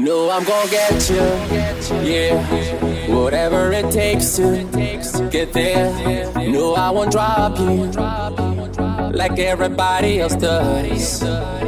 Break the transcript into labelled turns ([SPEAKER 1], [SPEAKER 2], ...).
[SPEAKER 1] know I'm gonna get you, yeah. Whatever it takes to get there. No, I won't drop you like everybody else does.